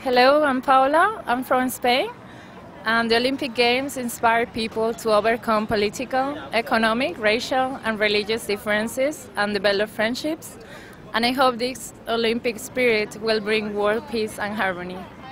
Hello, I'm Paula. I'm from Spain. And the Olympic Games inspire people to overcome political, economic, racial, and religious differences and develop friendships. And I hope this Olympic spirit will bring world peace and harmony.